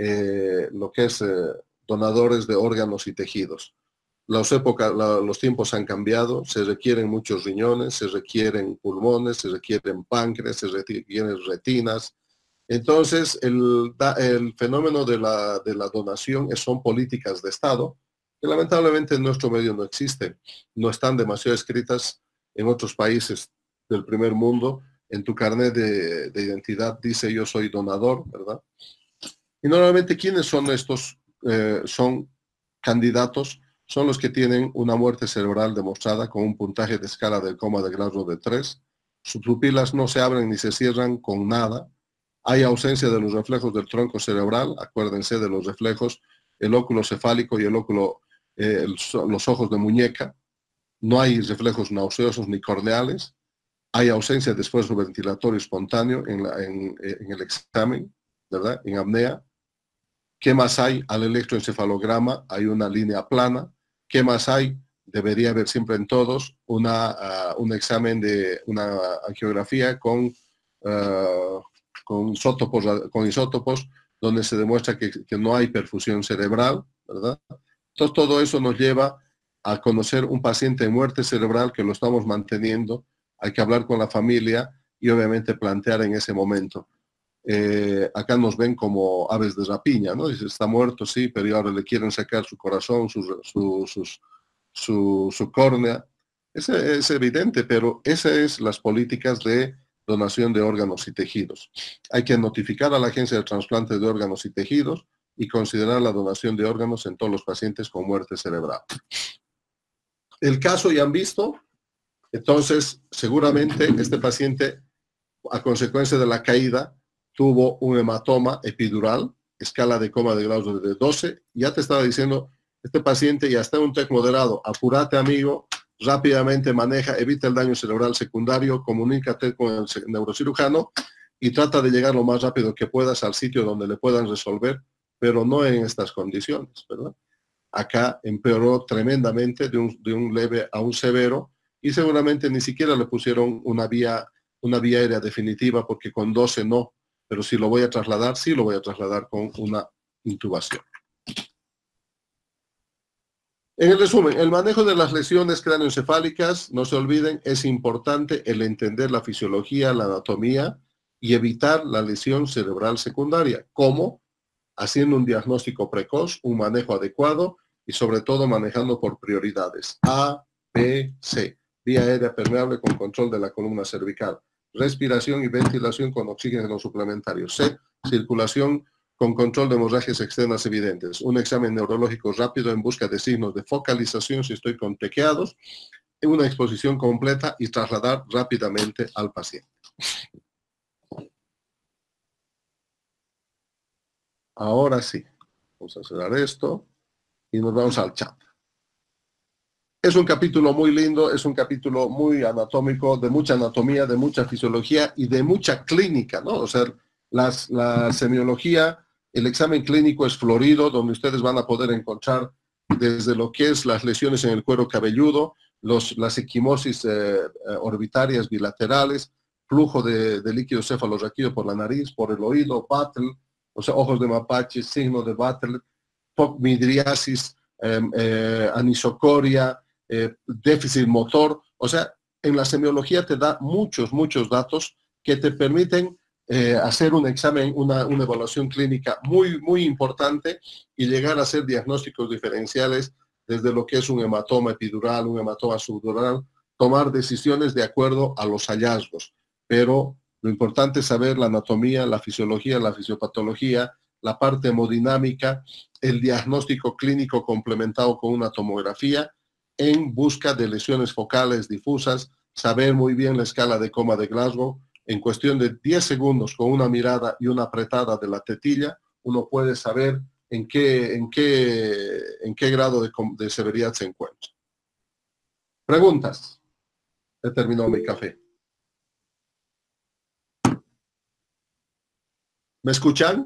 donadores de órganos y tejidos. Los tiempos han cambiado, se requieren muchos riñones, se requieren pulmones, se requieren páncreas, se requieren retinas. Entonces, el fenómeno de la donación son políticas de Estado que lamentablemente en nuestro medio no existen. No están demasiado escritas en otros países del primer mundo. En tu carnet de identidad dice yo soy donador, ¿verdad? Y normalmente, ¿quiénes son estos? Son candidatos. Son los que tienen una muerte cerebral demostrada con un puntaje de escala del coma de Glasgow de 3. Sus pupilas no se abren ni se cierran con nada. Hay ausencia de los reflejos del tronco cerebral. Acuérdense de los reflejos, el óculo cefálico y los ojos de muñeca. No hay reflejos nauseosos ni corneales. Hay ausencia de esfuerzo ventilatorio espontáneo en el examen, ¿verdad? En apnea. ¿Qué más hay? Al electroencefalograma hay una línea plana. ¿Qué más hay? debería haber siempre en todos un examen de una angiografía con isótopos donde se demuestra que no hay perfusión cerebral, ¿verdad? Entonces todo eso nos lleva a conocer un paciente en muerte cerebral que lo estamos manteniendo. Hay que hablar con la familia y obviamente plantear en ese momento. Acá nos ven como aves de rapiña, ¿no? Dice, está muerto, sí, pero ahora le quieren sacar su corazón, su córnea. Es evidente, pero esas son las políticas de donación de órganos y tejidos. Hay que notificar a la Agencia de Trasplantes de Órganos y Tejidos y considerar la donación de órganos en todos los pacientes con muerte cerebral. El caso ya han visto, entonces seguramente este paciente, a consecuencia de la caída, tuvo un hematoma epidural, escala de coma de Glasgow de 12. Ya te estaba diciendo, este paciente ya está en un TEC moderado. Apúrate, amigo, rápidamente maneja, evita el daño cerebral secundario, comunícate con el neurocirujano y trata de llegar lo más rápido que puedas al sitio donde le puedan resolver, pero no en estas condiciones, ¿verdad? Acá empeoró tremendamente de un leve a un severo y seguramente ni siquiera le pusieron una vía aérea definitiva porque con 12 no. Pero si lo voy a trasladar, sí lo voy a trasladar con una intubación. En el resumen, el manejo de las lesiones cráneoencefálicas, no se olviden, es importante el entender la fisiología, la anatomía y evitar la lesión cerebral secundaria. ¿Cómo? Haciendo un diagnóstico precoz, un manejo adecuado y sobre todo manejando por prioridades. A, B, C. Vía aérea permeable con control de la columna cervical. Respiración y ventilación con oxígeno suplementario. C, circulación con control de hemorragias externas evidentes. Un examen neurológico rápido en busca de signos de focalización si estoy con tequeados. Una exposición completa y trasladar rápidamente al paciente. Ahora sí, vamos a cerrar esto y nos vamos al chat. Es un capítulo muy lindo, es un capítulo muy anatómico, de mucha anatomía, de mucha fisiología y de mucha clínica, ¿no? O sea, la semiología, el examen clínico es florido, donde ustedes van a poder encontrar desde lo que es las lesiones en el cuero cabelludo, las equimosis orbitarias bilaterales, flujo de líquido cefalorraquídeo por la nariz, por el oído, Battle, o sea, ojos de mapache, signo de Battle, midriasis, anisocoria, déficit motor. O sea, en la semiología te da muchos datos que te permiten hacer un examen, una evaluación clínica muy importante y llegar a hacer diagnósticos diferenciales desde lo que es un hematoma epidural, un hematoma subdural, tomar decisiones de acuerdo a los hallazgos. Pero lo importante es saber la anatomía, la fisiología, la fisiopatología, la parte hemodinámica, el diagnóstico clínico complementado con una tomografía en busca de lesiones focales difusas, saber muy bien la escala de coma de Glasgow. En cuestión de 10 segundos, con una mirada y una apretada de la tetilla, uno puede saber en qué grado de severidad se encuentra. ¿Preguntas? He terminado mi café. ¿Me escuchan?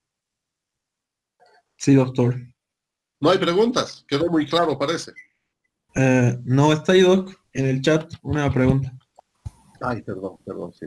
Sí, doctor. No hay preguntas, quedó muy claro, parece. No, está ahí, doc, en el chat, una pregunta. Ay, perdón, sí.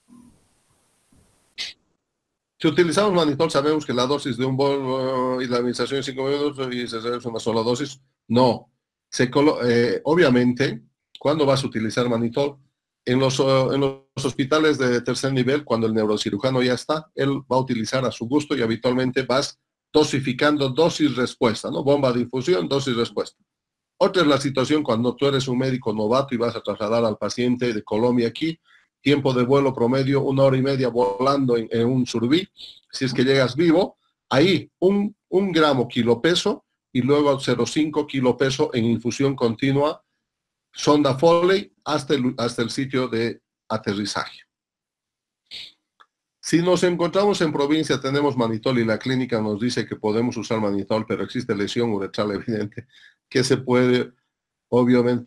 Si utilizamos mannitol, sabemos que la dosis de un bol y la administración en 5 minutos y se hace una sola dosis. No. Obviamente, ¿cuándo vas a utilizar mannitol? En los hospitales de tercer nivel, cuando el neurocirujano ya está, él va a utilizar a su gusto y habitualmente vas dosificando dosis-respuesta, ¿no? Bomba de infusión, dosis-respuesta. Otra es la situación cuando tú eres un médico novato y vas a trasladar al paciente de Colombia aquí, tiempo de vuelo promedio 1 hora y media volando en un Surbí, si es que llegas vivo, ahí un gramo kilopeso y luego 0,5 kilopeso en infusión continua, sonda Foley hasta el sitio de aterrizaje. Si nos encontramos en provincia, tenemos mannitol y la clínica nos dice que podemos usar mannitol, pero existe lesión uretral evidente, que se puede, obviamente,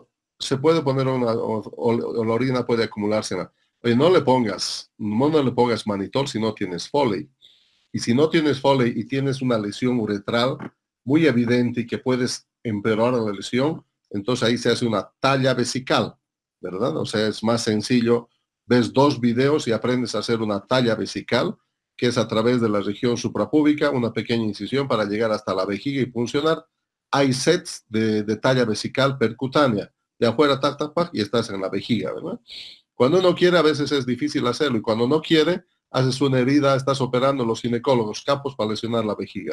o la orina puede acumularse. Oye, no le pongas mannitol si no tienes Foley. Y si no tienes Foley y tienes una lesión uretral muy evidente y que puedes empeorar la lesión, Entonces ahí se hace una talla vesical, ¿verdad? O sea, es más sencillo. Ves 2 videos y aprendes a hacer una talla vesical, que es a través de la región suprapúbica, una pequeña incisión para llegar hasta la vejiga y funcionar. Hay sets de talla vesical percutánea. De afuera, tac, tac, tac, y estás en la vejiga, ¿verdad? Cuando uno quiere, a veces es difícil hacerlo, y cuando no quiere, haces una herida, estás operando los ginecólogos capos para lesionar la vejiga.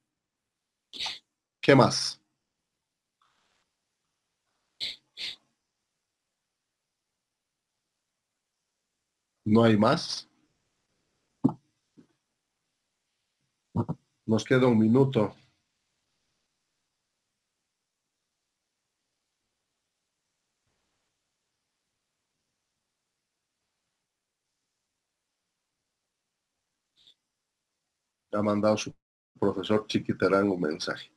¿Qué más? ¿No hay más? Nos queda 1 minuto. Ha mandado su profesor Chiquiterán un mensaje.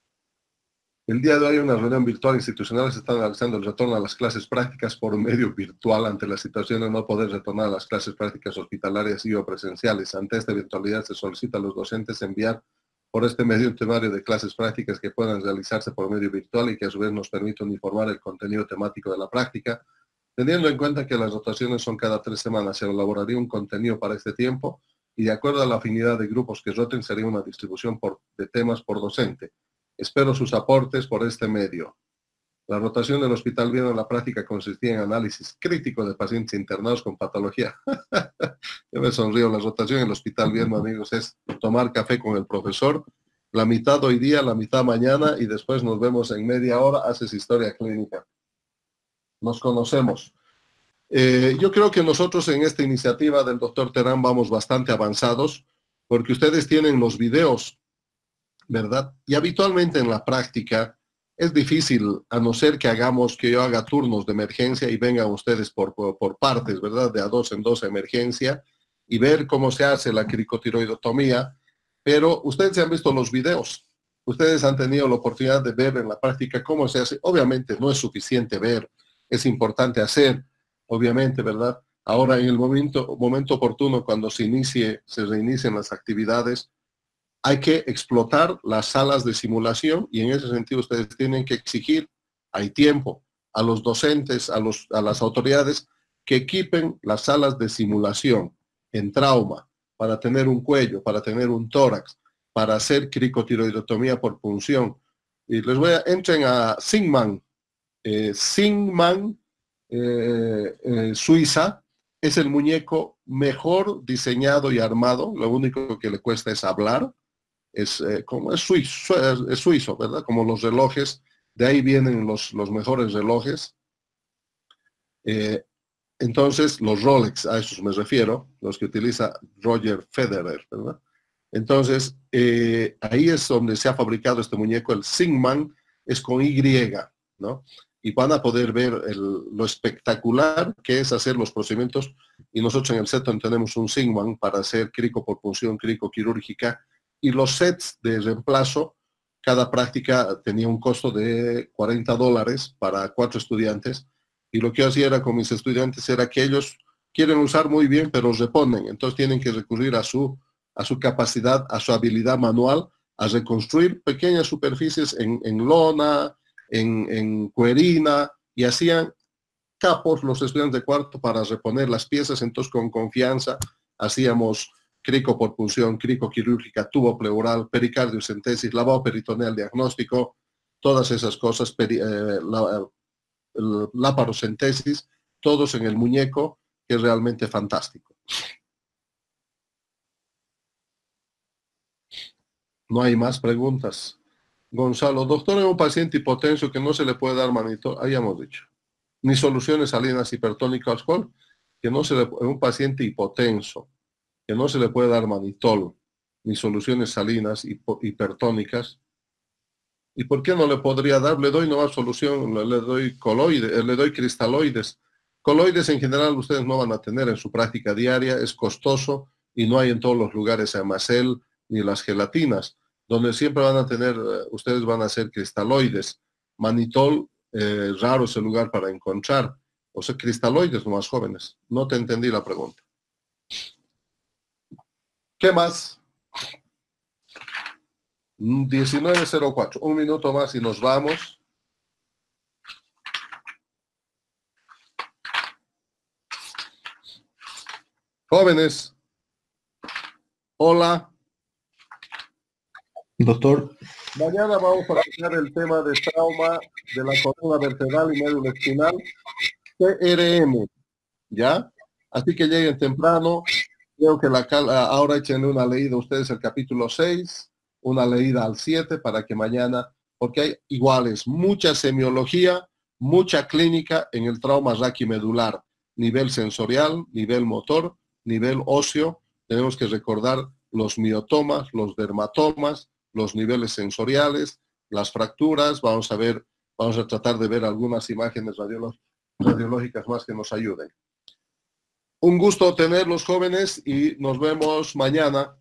El día de hoy, una reunión virtual institucional se está analizando el retorno a las clases prácticas por medio virtual ante la situación de no poder retornar a las clases prácticas hospitalarias y o presenciales. Ante esta virtualidad se solicita a los docentes enviar por este medio un temario de clases prácticas que puedan realizarse por medio virtual y que a su vez nos permita uniformar el contenido temático de la práctica. Teniendo en cuenta que las rotaciones son cada 3 semanas, se elaboraría un contenido para este tiempo y de acuerdo a la afinidad de grupos que roten sería una distribución de temas por docente. Espero sus aportes por este medio. La rotación del Hospital Viedma en la práctica consistía en análisis crítico de pacientes internados con patología. Yo me sonrío. La rotación en el Hospital Viedma, amigos, es tomar café con el profesor, la mitad hoy día, la mitad mañana, y después nos vemos en media hora, haces historia clínica. Nos conocemos. Yo creo que nosotros en esta iniciativa del doctor Terán vamos bastante avanzados, porque ustedes tienen los videos, ¿verdad? Y habitualmente en la práctica es difícil, a no ser que yo haga turnos de emergencia y vengan ustedes por partes, ¿verdad? De a 2 en 2 emergencia y ver cómo se hace la cricotiroidotomía, pero ustedes han visto los videos, ustedes han tenido la oportunidad de ver en la práctica cómo se hace. Obviamente no es suficiente ver, es importante hacer, obviamente, ¿verdad? Ahora en el momento oportuno, cuando se reinicien las actividades, hay que explotar las salas de simulación y en ese sentido ustedes tienen que exigir, hay tiempo, a los docentes, a las autoridades que equipen las salas de simulación en trauma para tener un cuello, para tener un tórax, para hacer cricotiroidotomía por punción. Y entren a Singman, Suiza, es el muñeco mejor diseñado y armado, lo único que le cuesta es hablar. Como es suizo, ¿verdad? Como los relojes, de ahí vienen los mejores relojes. Entonces, los Rolex, a esos me refiero, los que utiliza Roger Federer, ¿verdad? Entonces, ahí es donde se ha fabricado este muñeco, el Singman, es con Y, ¿no? Y van a poder ver lo espectacular que es hacer los procedimientos. Y nosotros en el CETON tenemos un Singman para hacer crico por punción, crico quirúrgica, y los sets de reemplazo, cada práctica tenía un costo de $40 para 4 estudiantes, y lo que yo hacía era con mis estudiantes era que ellos quieren usar muy bien, pero reponen, entonces tienen que recurrir a su capacidad, a su habilidad manual, a reconstruir pequeñas superficies en lona, en cuerina, y hacían capos los estudiantes de cuarto para reponer las piezas. Entonces con confianza hacíamos crico por punción, crico quirúrgica, tubo pleural, pericardiocentesis, lavado peritoneal diagnóstico, todas esas cosas, laparocentesis, todos en el muñeco, que es realmente fantástico. No hay más preguntas. Gonzalo, doctor, es un paciente hipotenso que no se le puede dar manitol, ahí hemos dicho, ni soluciones salinas hipertónico alcohol, que no se le, un paciente hipotenso, que no se le puede dar manitol, ni soluciones salinas hipertónicas. ¿Y por qué no le podría dar? Le doy nueva solución, le doy coloides, le doy cristaloides. Coloides en general ustedes no van a tener en su práctica diaria, es costoso y no hay en todos los lugares Amacel ni las gelatinas. Donde siempre van a tener, ustedes van a hacer cristaloides. Manitol, raro es el lugar para encontrar. O sea, cristaloides los más jóvenes. No te entendí la pregunta. ¿Qué más? 19:04. Un minuto más y nos vamos. Jóvenes, hola. Doctor. Mañana vamos a tratar el tema de trauma de la columna vertebral y médula espinal, CRM, ¿ya? Así que lleguen temprano. Creo que ahora échenle una leída a ustedes el capítulo 6, una leída al 7 para que mañana, porque hay iguales, mucha semiología, mucha clínica en el trauma raquimedular, nivel sensorial, nivel motor, nivel óseo. Tenemos que recordar los miotomas, los dermatomas, los niveles sensoriales, las fracturas. Vamos a tratar de ver algunas imágenes radiológicas más que nos ayuden. Un gusto tenerlos, jóvenes, y nos vemos mañana.